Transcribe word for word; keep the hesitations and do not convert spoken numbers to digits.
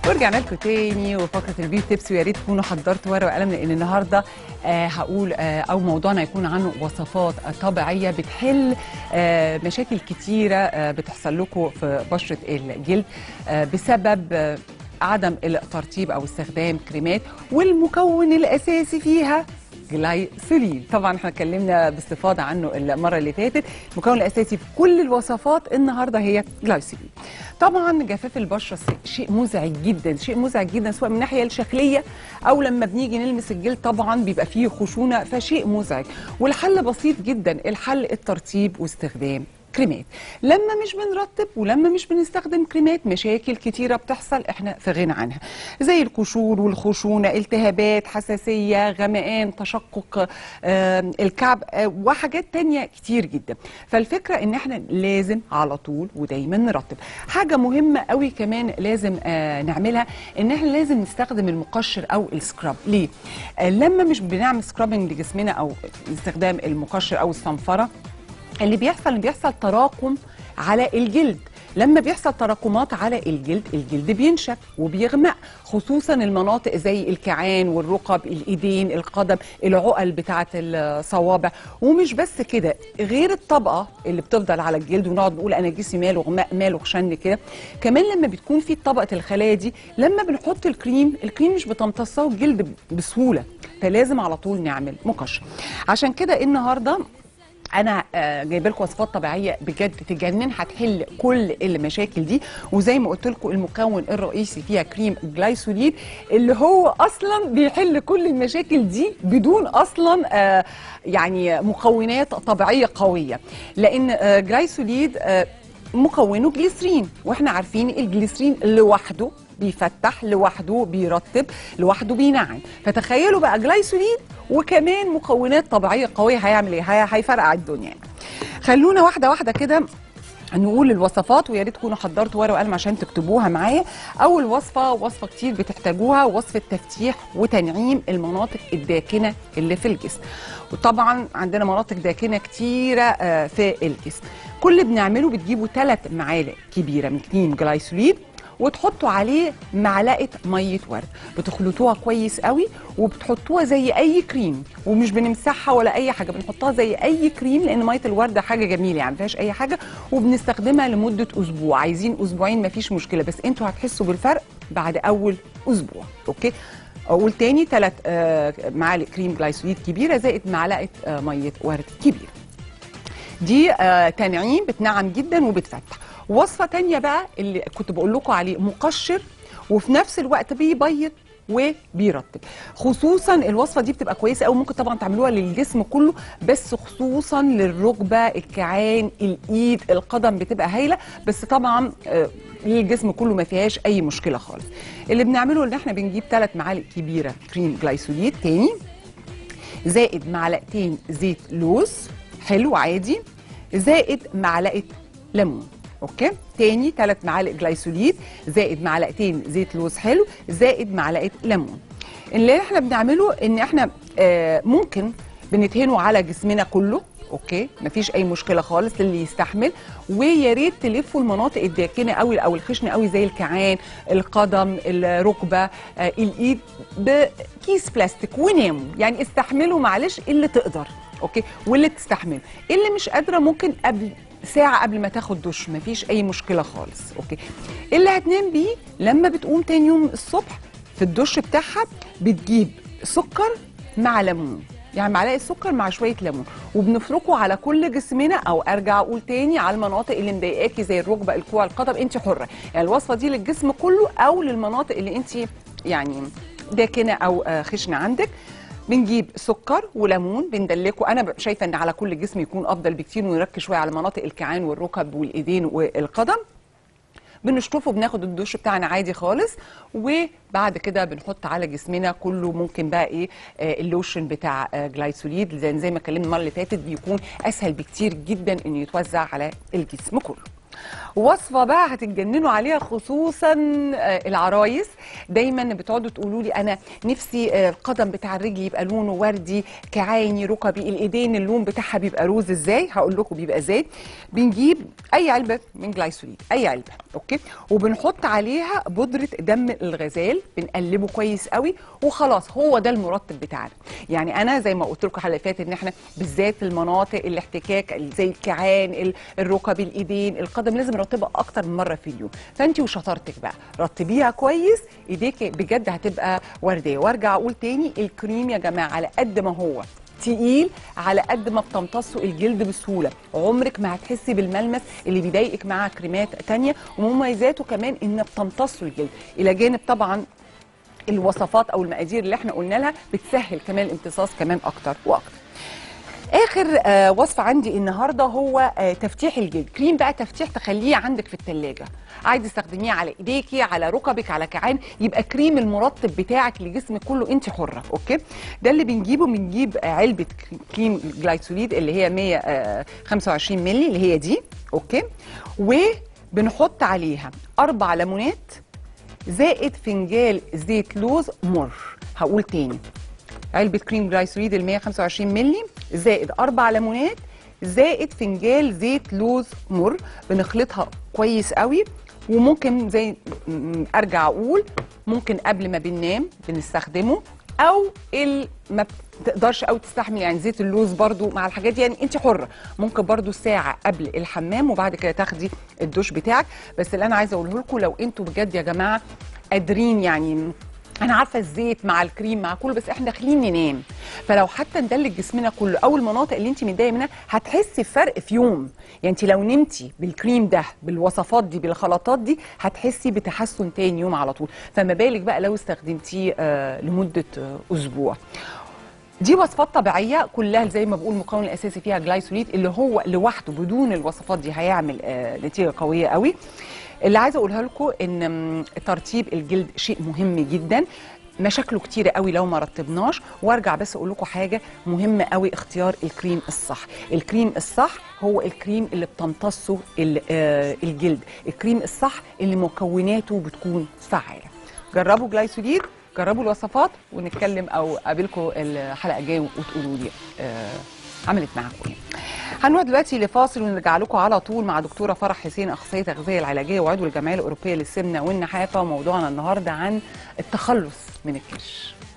ورجعنا لكم تاني وفقره البيوت تيبس، ويا ريت تكونوا حضرتوا ورقه وقلم لان النهارده آه هقول آه او موضوعنا هيكون عنه وصفات طبيعيه بتحل آه مشاكل كتيره آه بتحصل لكم في بشره الجلد آه بسبب آه عدم الترطيب او استخدام كريمات، والمكون الاساسي فيها جلايسولين. طبعا احنا اتكلمنا باستفاضه عنه المره اللي فاتت. المكون الاساسي في كل الوصفات النهارده هي جلايسولين. طبعا جفاف البشره شيء مزعج جدا، شيء مزعج جدا سواء من الناحيه الشكليه او لما بنيجي نلمس الجلد طبعا بيبقى فيه خشونه، فشيء مزعج. والحل بسيط جدا، الحل الترطيب واستخدام كريمات. لما مش بنرطب ولما مش بنستخدم كريمات مشاكل كتيرة بتحصل احنا في غنى عنها، زي القشور والخشونة، التهابات، حساسية، غمقان، تشقق آه الكعب آه وحاجات تانية كتير جدا. فالفكرة ان احنا لازم على طول ودايما نرطب. حاجة مهمة قوي كمان لازم آه نعملها، ان احنا لازم نستخدم المقشر او السكراب. ليه؟ آه لما مش بنعمل سكرابنج لجسمنا او استخدام المقشر او الصنفرة، اللي بيحصل اللي بيحصل تراكم على الجلد. لما بيحصل تراكمات على الجلد الجلد بينشف وبيغمق، خصوصا المناطق زي الكعان والرقب، الايدين، القدم، العقل بتاعه الصوابع. ومش بس كده، غير الطبقه اللي بتفضل على الجلد ونقعد نقول انا جسمي ماله غماء ماله خشن كده، كمان لما بتكون في طبقه الخلايا دي لما بنحط الكريم الكريم مش بتمتصه الجلد بسهوله، فلازم على طول نعمل مقشر. عشان كده النهارده انا جايبه لكم وصفات طبيعيه بجد تجنن، هتحل كل المشاكل دي. وزي ما قلت لكم المكون الرئيسي فيها كريم جلايسولين، اللي هو اصلا بيحل كل المشاكل دي بدون اصلا آه يعني مكونات طبيعيه قويه. لان آه جلايسولين آه مكونه جليسرين، واحنا عارفين الجليسرين لوحده بيفتح، لوحده بيرطب، لوحده بينعم. فتخيلوا بقى جلايسولين وكمان مكونات طبيعيه قويه، هيعمل ايه؟ هيفرقع الدنيا. خلونا واحده واحده كده نقول الوصفات، ويا ريت تكونوا حضرتوا ورقه وقلم عشان تكتبوها معايا. اول وصفه وصفه كتير بتحتاجوها، وصفه تفتيح وتنعيم المناطق الداكنه اللي في الجسم. وطبعا عندنا مناطق داكنه كتيره في الجسم. كل اللي بنعمله بتجيبوا ثلاث معالق كبيره من كريم جلايسولين وتحطوا عليه معلقه ميه ورد، بتخلطوها كويس قوي وبتحطوها زي اي كريم، ومش بنمسحها ولا اي حاجه، بنحطها زي اي كريم لان ميه الورد حاجه جميله يعني ما فيهاش اي حاجه، وبنستخدمها لمده اسبوع. عايزين اسبوعين مفيش مشكله، بس انتوا هتحسوا بالفرق بعد اول اسبوع. اوكي، اقول تاني، ثلاث آه معالق كريم جلايسولين كبيره زائد معلقه آه ميه ورد كبيره. دي آه تنعيم، بتنعم جدا وبتفتح. وصفه تانية بقى اللي كنت بقول لكم عليه، مقشر وفي نفس الوقت بيبيض وبيرطب. خصوصا الوصفه دي بتبقى كويسه قوي، ممكن طبعا تعملوها للجسم كله، بس خصوصا للركبه، الكعان، الايد، القدم بتبقى هايله، بس طبعا آه للجسم كله ما فيهاش اي مشكله خالص. اللي بنعمله ان احنا بنجيب ثلاث معالق كبيره كريم جلايسولين تاني، زائد معلقتين زيت لوز حلو عادي، زائد معلقه ليمون. اوكي، تاني ثلاث معالق جلايسولين زائد معلقتين زيت لوز حلو زائد معلقه ليمون. اللي احنا بنعمله ان احنا آه ممكن بندهنه على جسمنا كله، اوكي مفيش اي مشكله خالص للي يستحمل. ويا ريت تلفوا المناطق الداكنه قوي او الخشنه قوي زي الكعان، القدم، الركبه، آه الايد بكيس بلاستيك وناموا، يعني استحملوا معلش اللي تقدر، اوكي، واللي تستحمل. اللي مش قادره ممكن قبل ساعة قبل ما تاخد دش، مفيش أي مشكلة خالص، أوكي. اللي هتنام بيه لما بتقوم تاني يوم الصبح في الدش بتاعها بتجيب سكر مع ليمون، يعني معلقة سكر مع شوية ليمون، وبنفركه على كل جسمنا، أو أرجع أقول تاني على المناطق اللي مضايقاكي زي الركبة، الكوع، القدم، أنت حرة. يعني الوصفة دي للجسم كله أو للمناطق اللي أنت يعني داكنة أو خشنة عندك. بنجيب سكر وليمون بندلكه، انا شايفه ان على كل جسم يكون افضل بكتير، ونركز شويه على مناطق الكعان والركب والايدين والقدم. بنشطفه، بناخد الدش بتاعنا عادي خالص، وبعد كده بنحط على جسمنا كله. ممكن بقى ايه آه اللوشن بتاع آه جلايسولين زي, زي ما اتكلمنا المره اللي فاتت، بيكون اسهل بكتير جدا انه يتوزع على الجسم كله. وصفه بقى هتتجننوا عليها، خصوصا العرايس. دايما بتقعدوا تقولوا لي انا نفسي القدم بتاع الرجل يبقى لونه وردي، كعاني، ركبي، الايدين اللون بتاعها بيبقى روز. ازاي؟ هقول لكم بيبقى ازاي. بنجيب اي علبه من جلايسوليد، اي علبه، اوكي، وبنحط عليها بودره دم الغزال، بنقلبه كويس قوي وخلاص. هو ده المرطب بتاعنا. يعني انا زي ما قلت لكم الحلقه اللي فاتت ان احنا بالذات المناطق الاحتكاك زي الكعان، الركب، الايدين، القدم لازم نرطبها اكتر من مره في اليوم. فانت وشطارتك بقى رطبيها كويس، ايديك بجد هتبقى ورديه. وارجع اقول تاني، الكريم يا جماعه على قد ما هو تقيل على قد ما بتمتصوا الجلد بسهوله. عمرك ما هتحسي بالملمس اللي بيضايقك مع كريمات تانية. ومميزاته كمان ان بتمتصوا الجلد، الى جانب طبعا الوصفات او المقادير اللي احنا قلنا لها بتسهل كمان الامتصاص كمان اكتر واكتر. اخر آه وصفه عندي النهارده هو آه تفتيح الجلد. كريم بقى تفتيح تخليه عندك في الثلاجه، عايزه تستخدميه على ايديكي، على ركبك، على كعان، يبقى كريم المرطب بتاعك لجسمك كله انت حره. اوكي، ده اللي بنجيبه. بنجيب آه علبه كريم جلايسوليد اللي هي مية وخمسة وعشرين مللي، اللي هي دي، اوكي، وبنحط عليها اربع ليمونات زائد فنجان زيت لوز مر. هقول تاني، علبة كريم جلايسوليد ال مية وخمسة وعشرين مللي زائد أربع ليمونات زائد فنجان زيت لوز مر. بنخلطها كويس قوي. وممكن زي أرجع أقول ممكن قبل ما بننام بنستخدمه، أو اللي ما بتقدرش أو تستحمل يعني زيت اللوز برضو مع الحاجات دي، يعني أنت حرة. ممكن برضو ساعة قبل الحمام وبعد كده تاخدي الدش بتاعك. بس اللي أنا عايزة أقوله لكم، لو أنتوا بجد يا جماعة قادرين، يعني انا عارفه الزيت مع الكريم مع كله، بس احنا داخلين ننام، فلو حتى ندلك جسمنا كله او المناطق اللي انت متضايقه منها هتحسي بفرق في يوم. يعني انت لو نمتي بالكريم ده بالوصفات دي بالخلطات دي هتحسي بتحسن تاني يوم على طول. فما بالك بقى لو استخدمتيه آه لمده آه اسبوع. دي وصفات طبيعيه كلها زي ما بقول، المكون الاساسي فيها جلايسوليد اللي هو لوحده بدون الوصفات دي هيعمل آه نتيجه قويه قوي. اللي عايزه اقولها لكم ان ترطيب الجلد شيء مهم جدا، مشاكله كتيره قوي لو ما رطبناش. وارجع بس اقول لكم حاجه مهمه قوي، اختيار الكريم الصح. الكريم الصح هو الكريم اللي بتمتصه الجلد، الكريم الصح اللي مكوناته بتكون فعاله. جربوا جلايسوليد، جربوا الوصفات، ونتكلم او اقابلكم الحلقه الجايه وتقولوا لي آه عملت معاكم ايه. هنروح دلوقتي لفاصل ونرجع لكم على طول مع دكتوره فرح حسين، اخصائيه التغذيه العلاجيه وعضو الجمعيه الاوروبيه للسمنه والنحافه. وموضوعنا النهارده عن التخلص من الكرش.